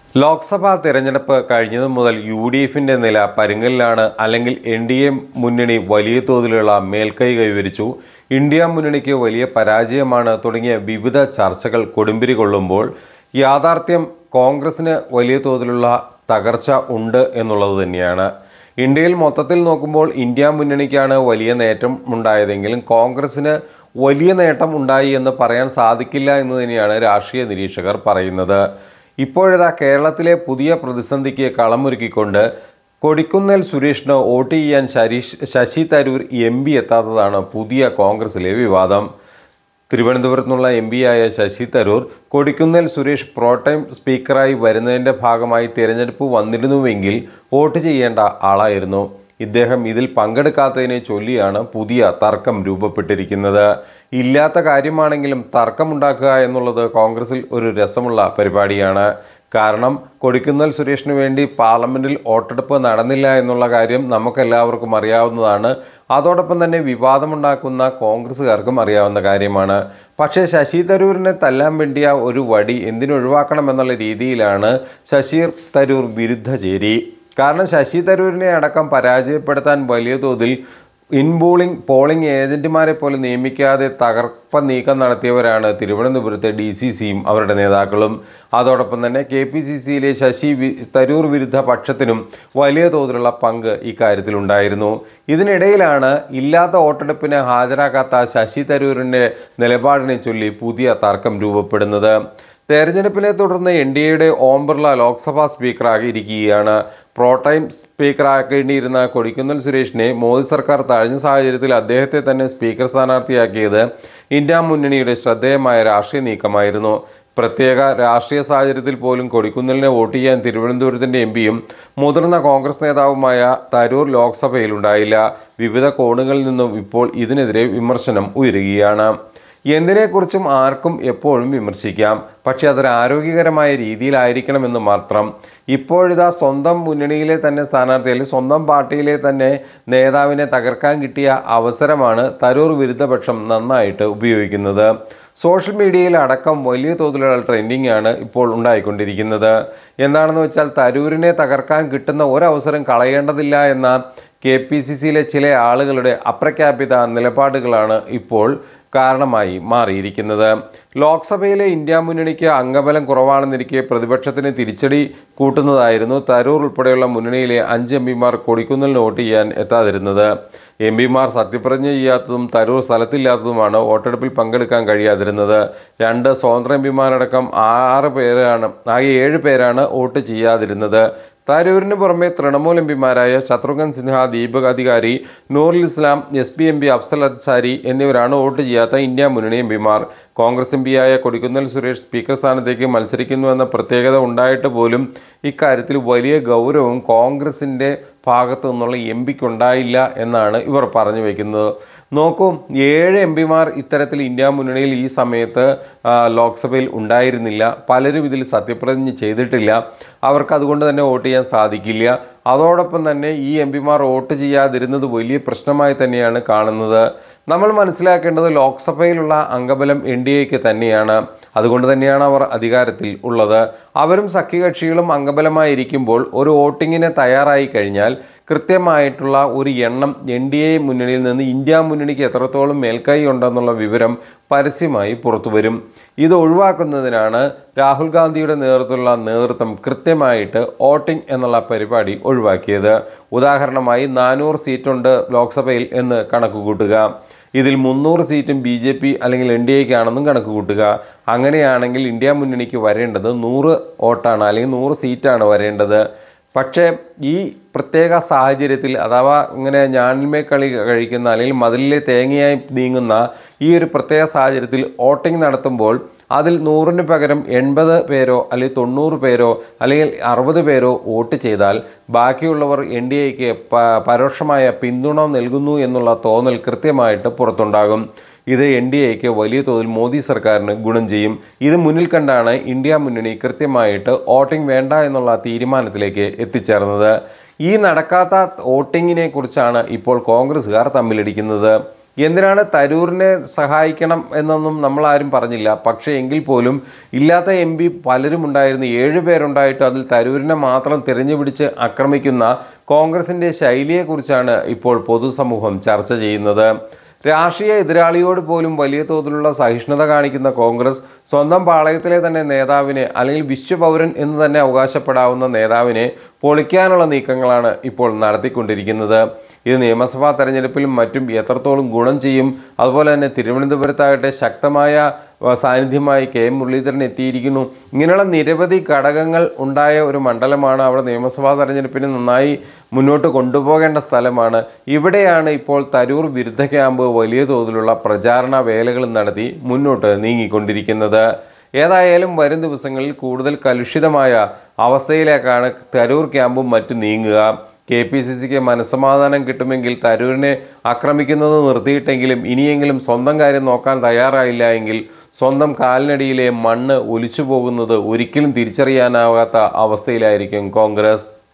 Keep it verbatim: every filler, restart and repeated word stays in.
ലോക്സഭാ തെരഞ്ഞെടുപ്പ് കഴിഞ്ഞതു മുതൽ U D എഫിൻ്റെ നില പരുങ്ങലിലാണ്. അല്ലെങ്കിൽ എൻ ഡി എ മുന്നണി വലിയ തോതിലുള്ള മേൽക്കൈ കൈവരിച്ചു, ഇന്ത്യ മുന്നണിക്ക് വലിയ പരാജയമാണ് തുടങ്ങിയ വിവിധ ചർച്ചകൾ കൊടുമ്പിരി കൊള്ളുമ്പോൾ യാഥാർത്ഥ്യം കോൺഗ്രസിന് വലിയ തോതിലുള്ള തകർച്ച ഉണ്ട് എന്നുള്ളത് തന്നെയാണ്. ഇന്ത്യയിൽ മൊത്തത്തിൽ നോക്കുമ്പോൾ ഇന്ത്യ മുന്നണിക്കാണ് വലിയ നേട്ടം ഉണ്ടായതെങ്കിലും കോൺഗ്രസിന് വലിയ നേട്ടം ഉണ്ടായി എന്ന് പറയാൻ സാധിക്കില്ല എന്ന് തന്നെയാണ് രാഷ്ട്രീയ നിരീക്ഷകർ പറയുന്നത്. ഇപ്പോഴിതാ കേരളത്തിലെ പുതിയ പ്രതിസന്ധിക്ക് കളമൊരുക്കിക്കൊണ്ട് കൊടിക്കുന്നിൽ സുരേഷിന് വോട്ട് ചെയ്യാൻ ശരീഷ് ശശി തരൂർ എം പി എത്താത്തതാണ് പുതിയ കോൺഗ്രസിലെ വിവാദം. തിരുവനന്തപുരത്ത് നിന്നുള്ള എം പിയായ ശശി തരൂർ കൊടിക്കുന്നിൽ സുരേഷ് പ്രോടൈം സ്പീക്കറായി വരുന്നതിൻ്റെ ഭാഗമായി തിരഞ്ഞെടുപ്പ് വന്നിരുന്നുവെങ്കിൽ വോട്ട് ചെയ്യേണ്ട ആളായിരുന്നു. ഇദ്ദേഹം ഇതിൽ പങ്കെടുക്കാത്തതിനെ ചൊല്ലിയാണ് പുതിയ തർക്കം രൂപപ്പെട്ടിരിക്കുന്നത്. ഇല്ലാത്ത കാര്യമാണെങ്കിലും തർക്കമുണ്ടാക്കുക എന്നുള്ളത് കോൺഗ്രസിൽ ഒരു രസമുള്ള പരിപാടിയാണ്. കാരണം കൊടിക്കുന്നിൽ സുരേഷിന് വേണ്ടി പാർലമെൻറ്റിൽ വോട്ടെടുപ്പ് നടന്നില്ല എന്നുള്ള കാര്യം നമുക്കെല്ലാവർക്കും അറിയാവുന്നതാണ്. അതോടൊപ്പം തന്നെ വിവാദമുണ്ടാക്കുന്ന കോൺഗ്രസ്സുകാർക്കും അറിയാവുന്ന കാര്യമാണ്. പക്ഷേ ശശി തരൂരിനെ തല്ലാൻ വേണ്ടിയ ഒരു വടി എന്തിനൊഴിവാക്കണം എന്നുള്ള രീതിയിലാണ് ശശി തരൂർ വിരുദ്ധ ചേരി. കാരണം ശശി തരൂരിനെ അടക്കം പരാജയപ്പെടുത്താൻ വലിയ തോതിൽ ഇൻബോളിംഗ് പോളിംഗ് ഏജന്റുമാരെ പോലെ നിയമിക്കാതെ തകർപ്പ നീക്കം നടത്തിയവരാണ് തിരുവനന്തപുരത്തെ ഡി സി സിയും അവരുടെ നേതാക്കളും. അതോടൊപ്പം തന്നെ കെ പി സി സിയിലെ ശശി തരൂർ വിരുദ്ധ പക്ഷത്തിനും വലിയ തോതിലുള്ള പങ്ക് ഇക്കാര്യത്തിലുണ്ടായിരുന്നു. ഇതിനിടയിലാണ് ഇല്ലാത്ത വോട്ടെടുപ്പിന് ഹാജരാക്കാത്ത ശശി തരൂരിൻ്റെ നിലപാടിനെ ചൊല്ലി പുതിയ തർക്കം രൂപപ്പെടുന്നത്. തെരഞ്ഞെടുപ്പിനെ തുടർന്ന് എൻ ഡി എയുടെ ഓം ബിർള ലോക്സഭാ സ്പീക്കറാക്കി ഇരിക്കുകയാണ്. പ്രോടൈം സ്പീക്കറാക്കേണ്ടിയിരുന്ന കൊടിക്കുന്നിൽ സുരേഷിനെ മോദി സർക്കാർ തഴഞ്ഞ സാഹചര്യത്തിൽ അദ്ദേഹത്തെ തന്നെ സ്പീക്കർ സ്ഥാനാർത്ഥിയാക്കിയത് ഇന്ത്യ മുന്നണിയുടെ ശ്രദ്ധേയമായ രാഷ്ട്രീയ നീക്കമായിരുന്നു. പ്രത്യേക രാഷ്ട്രീയ സാഹചര്യത്തിൽ പോലും കൊടിക്കുന്നിലിനെ വോട്ട് ചെയ്യാൻ തിരുവനന്തപുരത്തിൻ്റെ എം പിയും മുതിർന്ന കോൺഗ്രസ് നേതാവുമായ തരൂർ ലോക്സഭയിലുണ്ടായില്ല. വിവിധ കോണുകളിൽ നിന്നും ഇപ്പോൾ ഇതിനെതിരെ വിമർശനം ഉയരുകയാണ്. എന്തിനെക്കുറിച്ചും ആർക്കും എപ്പോഴും വിമർശിക്കാം, പക്ഷേ അതൊരു ആരോഗ്യകരമായ രീതിയിലായിരിക്കണമെന്ന് മാത്രം. ഇപ്പോഴിതാ സ്വന്തം മുന്നണിയിലെ തന്നെ സ്ഥാനാർത്ഥി അല്ലെങ്കിൽ സ്വന്തം പാർട്ടിയിലെ തന്നെ നേതാവിനെ തകർക്കാൻ കിട്ടിയ അവസരമാണ് തരൂർ വിരുദ്ധപക്ഷം നന്നായിട്ട് ഉപയോഗിക്കുന്നത്. സോഷ്യൽ മീഡിയയിൽ അടക്കം വലിയ തോതിലുള്ള ട്രെൻഡിങ് ആണ് ഇപ്പോൾ ഉണ്ടായിക്കൊണ്ടിരിക്കുന്നത്. എന്താണെന്ന് വെച്ചാൽ തരൂരിനെ തകർക്കാൻ കിട്ടുന്ന ഒരവസരം കളയേണ്ടതില്ല എന്ന കെ പി സി സിയിലെ ചില ആളുകളുടെ അപ്രഖ്യാപിത നിലപാടുകളാണ് ഇപ്പോൾ കാരണമായി മാറിയിരിക്കുന്നത്. ലോക്സഭയിലെ ഇന്ത്യ മുന്നണിക്ക് അംഗബലം കുറവാണെന്നിരിക്കെ പ്രതിപക്ഷത്തിന് തിരിച്ചടി കൂട്ടുന്നതായിരുന്നു തരൂർ ഉൾപ്പെടെയുള്ള മുന്നണിയിലെ അഞ്ച് എം പിമാർ കൊടിക്കുന്നിലിന് വോട്ട് ചെയ്യാൻ എത്താതിരുന്നത്. എം പിമാർ സത്യപ്രതിജ്ഞ ചെയ്യാത്തതും തരൂർ സ്ഥലത്തില്ലാത്തതുമാണ് വോട്ടെടുപ്പിൽ പങ്കെടുക്കാൻ കഴിയാതിരുന്നത്. രണ്ട് സ്വതന്ത്ര എം പിമാരടക്കം ആറ് പേരാണ് ആകെ ഏഴ് പേരാണ് വോട്ട് ചെയ്യാതിരുന്നത്. തരൂരിന് പുറമെ തൃണമൂൽ എം പിമാരായ Shatrughan Sinha, Deepak Adhikari, Noorul Islam, S P M P Afzal Ansari എന്നിവരാണ് വോട്ട് ചെയ്യാത്ത ഇന്ത്യ മുന്നണി എം പിമാർ. കോൺഗ്രസ് എം പിയായ കൊടിക്കുന്നിൽ സുരേഷ് സ്പീക്കർ സ്ഥാനത്തേക്ക് മത്സരിക്കുന്നുവെന്ന പ്രത്യേകത ഉണ്ടായിട്ട് പോലും ഇക്കാര്യത്തിൽ വലിയ ഗൗരവം കോൺഗ്രസിൻ്റെ ഭാഗത്തു നിന്നുള്ള എം പിക്കുണ്ടായില്ല എന്നാണ് ഇവർ പറഞ്ഞു വയ്ക്കുന്നത്. നോക്കൂ, ഏഴ് എം പിമാർ ഇത്തരത്തിൽ ഇന്ത്യ മുന്നണിയിൽ ഈ സമയത്ത് ലോക്സഭയിൽ ഉണ്ടായിരുന്നില്ല. പലരും ഇതിൽ സത്യപ്രതിജ്ഞ ചെയ്തിട്ടില്ല. അവർക്ക് അതുകൊണ്ട് തന്നെ വോട്ട് ചെയ്യാൻ സാധിക്കില്ല. അതോടൊപ്പം തന്നെ ഈ എം പിമാർ വോട്ട് ചെയ്യാതിരുന്നത് വലിയ പ്രശ്നമായി തന്നെയാണ് കാണുന്നത്. നമ്മൾ മനസ്സിലാക്കേണ്ടത് ലോക്സഭയിലുള്ള അംഗബലം എൻ ഡി എക്ക് തന്നെയാണ്. അതുകൊണ്ട് തന്നെയാണ് അവർ അധികാരത്തിൽ ഉള്ളത്. അവരും സഖ്യകക്ഷികളും അംഗബലമായിരിക്കുമ്പോൾ ഒരു വോട്ടിങ്ങിന് തയ്യാറായി കഴിഞ്ഞാൽ കൃത്യമായിട്ടുള്ള ഒരു എണ്ണം എൻ ഡി എ മുന്നണിയിൽ നിന്ന് ഇന്ത്യ മുന്നണിക്ക് എത്രത്തോളം മേൽക്കൈ ഉണ്ടെന്നുള്ള വിവരം പരസ്യമായി പുറത്തു വരും. ഇത് ഒഴിവാക്കുന്നതിനാണ് രാഹുൽ ഗാന്ധിയുടെ നേതൃത്വത്തിലുള്ള നേതൃത്വം കൃത്യമായിട്ട് വോട്ടിംഗ് എന്നുള്ള പരിപാടി ഒഴിവാക്കിയത്. ഉദാഹരണമായി നാനൂറ് സീറ്റുണ്ട് ലോക്സഭയിൽ എന്ന് കണക്ക് കൂട്ടുക. ഇതിൽ മുന്നൂറ് സീറ്റും ബി ജെ പി അല്ലെങ്കിൽ എൻ ഡി എക്കാണെന്നും കണക്ക് കൂട്ടുക. അങ്ങനെയാണെങ്കിൽ ഇന്ത്യ മുന്നണിക്ക് വരേണ്ടത് നൂറ് വോട്ടാണ് അല്ലെങ്കിൽ നൂറ് സീറ്റാണ് വരേണ്ടത്. പക്ഷേ ഈ പ്രത്യേക സാഹചര്യത്തിൽ അഥവാ ഇങ്ങനെ ഞാനിന്മേ കളി കഴിക്കുന്ന അല്ലെങ്കിൽ മതിലിലെ തേങ്ങയായി നീങ്ങുന്ന ഈ ഒരു പ്രത്യേക സാഹചര്യത്തിൽ വോട്ടിംഗ് നടത്തുമ്പോൾ അതിൽ നൂറിന് പകരം എൺപത് പേരോ അല്ലെങ്കിൽ തൊണ്ണൂറ് പേരോ അല്ലെങ്കിൽ അറുപത് പേരോ വോട്ട് ചെയ്താൽ ബാക്കിയുള്ളവർ എൻ ഡി എക്ക് പരോക്ഷമായ പിന്തുണ നൽകുന്നു എന്നുള്ള തോന്നൽ കൃത്യമായിട്ട് പുറത്തുണ്ടാകും. ഇത് എൻ ഡി എക്ക് വലിയ തോതിൽ മോദി സർക്കാരിന് ഗുണം ചെയ്യും. ഇത് മുന്നിൽ കണ്ടാണ് ഇന്ത്യ മുന്നണി കൃത്യമായിട്ട് വോട്ടിംഗ് വേണ്ട എന്നുള്ള തീരുമാനത്തിലേക്ക് എത്തിച്ചേർന്നത്. ഈ നടക്കാത്ത വോട്ടിങ്ങിനെ കുറിച്ചാണ് ഇപ്പോൾ കോൺഗ്രസ്സുകാർ തമ്മിലടിക്കുന്നത്. എന്തിനാണ് തരൂരിനെ സഹായിക്കണം എന്നൊന്നും നമ്മളാരും പറഞ്ഞില്ല. പക്ഷേ എങ്കിൽ പോലും ഇല്ലാത്ത എം പി പലരും ഉണ്ടായിരുന്നു. ഏഴ് പേരുണ്ടായിട്ട് അതിൽ തരൂരിനെ മാത്രം തിരഞ്ഞുപിടിച്ച് ആക്രമിക്കുന്ന കോൺഗ്രസിൻ്റെ ശൈലിയെക്കുറിച്ചാണ് ഇപ്പോൾ പൊതുസമൂഹം ചർച്ച ചെയ്യുന്നത്. രാഷ്ട്രീയ എതിരാളിയോട് പോലും വലിയ തോതിലുള്ള സഹിഷ്ണുത കാണിക്കുന്ന കോൺഗ്രസ് സ്വന്തം പാളയത്തിലെ തന്നെ നേതാവിനെ, അല്ലെങ്കിൽ വിശ്വപൗരൻ എന്ന് തന്നെ അവകാശപ്പെടാവുന്ന നേതാവിനെ പൊളിക്കാനുള്ള നീക്കങ്ങളാണ് ഇപ്പോൾ നടത്തിക്കൊണ്ടിരിക്കുന്നത്. ഇത് നിയമസഭാ തെരഞ്ഞെടുപ്പിലും മറ്റും എത്രത്തോളം ഗുണം ചെയ്യും? അതുപോലെ തന്നെ തിരുവനന്തപുരത്താകട്ടെ ശക്തമായ സാന്നിധ്യമായി കെ എം മുരളീധരൻ എത്തിയിരിക്കുന്നു. ഇങ്ങനെയുള്ള നിരവധി ഘടകങ്ങൾ ഉണ്ടായ ഒരു മണ്ഡലമാണ്. അവിടെ നിയമസഭാ തെരഞ്ഞെടുപ്പിന് നന്നായി മുന്നോട്ട് കൊണ്ടുപോകേണ്ട സ്ഥലമാണ്. ഇവിടെയാണ് ഇപ്പോൾ തരൂർ വിരുദ്ധ ക്യാമ്പ് വലിയ തോതിലുള്ള പ്രചാരണ വേലകൾ നടത്തി മുന്നോട്ട് നീങ്ങിക്കൊണ്ടിരിക്കുന്നത്. ഏതായാലും വരും ദിവസങ്ങളിൽ കൂടുതൽ കലുഷിതമായ അവസ്ഥയിലേക്കാണ് തരൂർ ക്യാമ്പും മറ്റും നീങ്ങുക. കെ പി സി സിക്ക് മനസ്സമാധാനം കിട്ടുമെങ്കിൽ തരൂരിനെ ആക്രമിക്കുന്നത് നിർത്തിയിട്ടെങ്കിലും ഇനിയെങ്കിലും സ്വന്തം കാര്യം നോക്കാൻ തയ്യാറായില്ല എങ്കിൽ സ്വന്തം കാലിനടിയിലെ മണ്ണ് ഒലിച്ചു പോകുന്നത് ഒരിക്കലും തിരിച്ചറിയാനാവാത്ത അവസ്ഥയിലായിരിക്കും കോൺഗ്രസ്.